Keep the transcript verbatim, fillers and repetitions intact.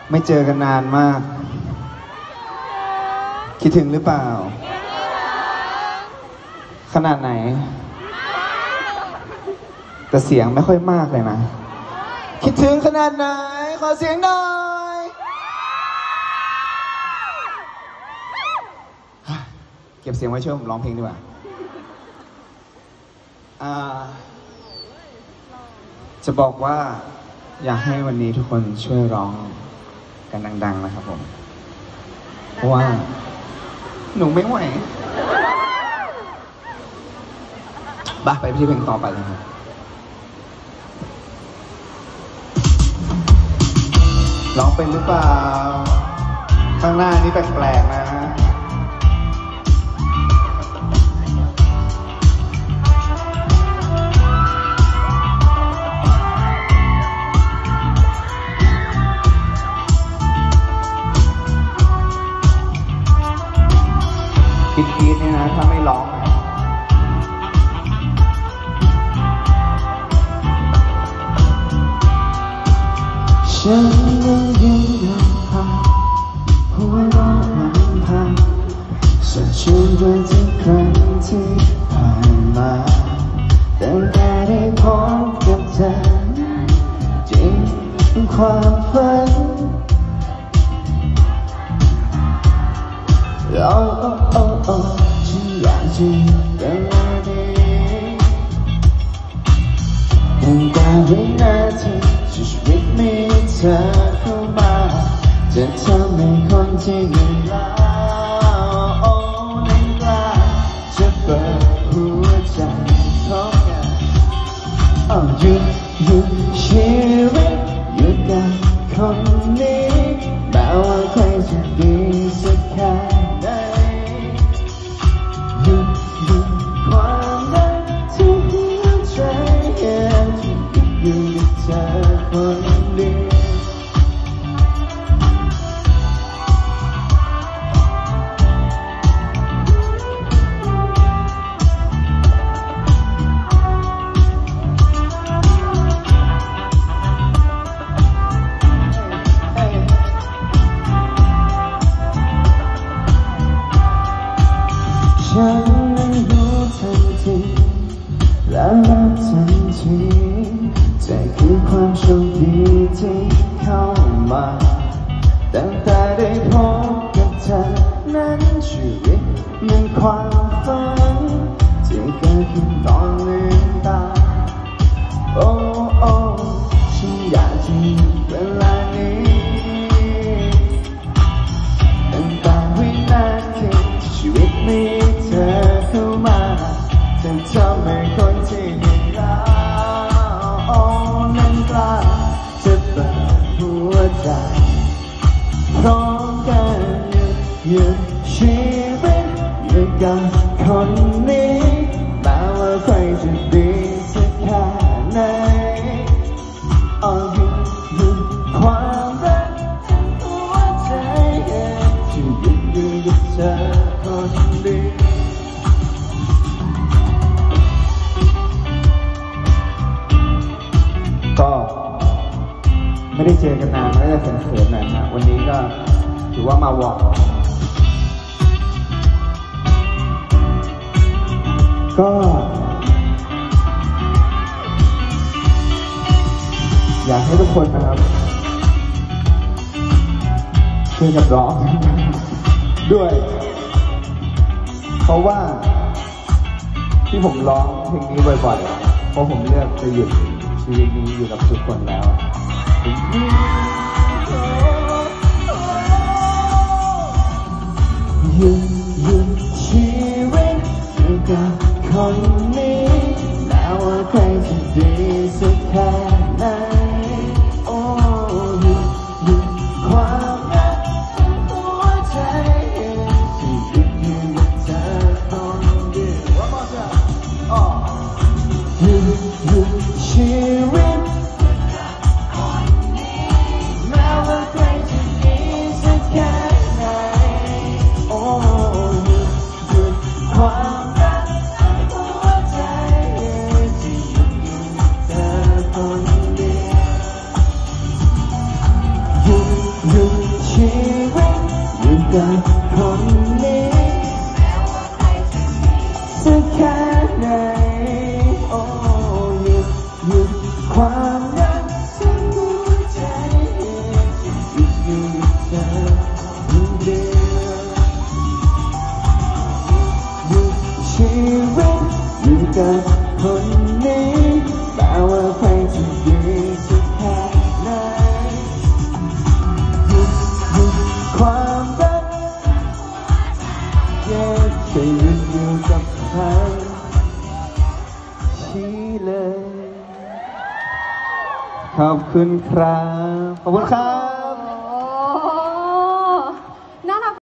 ไม่เจอกันนานมากคิดถึงหรือเปล่าขนาดไหนแต่เสียงไม่ค่อยมากเลยนะคิดถึงขนาดไหนขอเสียงหน่อยเก็บเสียงไว้ช่วยผมร้องเพลงดีกว่าจะบอกว่าอยากให้วันนี้ทุกคนช่วยร้องกันดังๆนะครับผมเพราะว่าหนูไม่ไหวบ้าไปที่เพลงต่อไปเลยครับร้องเป็นหรือเปล่าข้างหน้านี้แปลกๆนะคิดคิดนี่นะถ้าไม่ร้องฉันยังยืนยันพาหัวเราะมันพาสดชื่นด้วยทุกครั้งที่ผ่านมาตั้งแต่ได้พบกับเธอจริงความฝันโอ้โอ้โอ้โอ้ฉันอยากจะเดินมาดีตั้งแต่วินาทีที่ชีวิตมีเธอเข้ามาจะทำให้คนที่ยืนแล้วโอ้นั้นกล้าจะเปิดหัวใจของกันเอาหยุดหยุดชีวิตหยุดกับคนนี้แม้ว่าใครจะดีสักแค่ไหนหยุดหยุดความรักที่หัวใจยังอยู่กับเธอคนเดียวฉันนั้นรู้ทันทีและรับทันทีใจคือความโชคดีที่เข้ามาตั้งแต่ได้พบกับเธอนั้นชีวิตมันความฝันที่เกิดขึ้นตอนลืมตาโอ้โอ้ฉันอยากจะหยุดเวลานี้ตั้งแต่วินาทีที่ชีวิตมีเธอเข้ามาจะทำให้คนที่มีรักโอ้นั้นกล้าจะเปิดหัวใจพร้อมกันหยุดหยุดชีวิตหยุดกับคนนี้แม้ว่าใครจะดีสักแค่ไหนเอาหยุดหยุดความรักทั้งหัวใจที่หยุดอยู่กับเธอคนเดียวก็ไม่ได้เจอกันนานไม่ได้เขินๆหน่อยนะวันนี้ก็ถือว่ามาวอร์มก็อยากให้ทุกคนนะครับช่วยกันร้องด้วยเพราะว่าที่ผมร้องเพลงนี้บ่อยๆเพราะผมเลือกจะหยุดชีวิตนี้อยู่กับทุกคนแล้วหยุดหยุดชีวิตอยู่กับคนนี้แม้ว่าใครจะดีสักแค่ไหนโอ้หยุดหยุดความรักทั้งหัวใจที่หยุดอยู่กับเธอคนเดียวหยุดหยุดชีวิตแม้ว่าใครจะดีสักแค่ไหนโอ้หยุดหยุดความรักทั้งหัวใจที่หยุดอยู่กับเธกับคนนี้สักแค่ไหนโอ้หยุดหยุดความรักทั้งหัวใจหยุดอยู่เธอคนเดียวหยุดชีวิตอยู่กับคนนี้แต่ว่าใครจะดีสักแค่ไหนหยุดหยุดความรักแค่จะหยุดอยู่กับใครชี้เลยขอบคุณครับขอบคุณครับ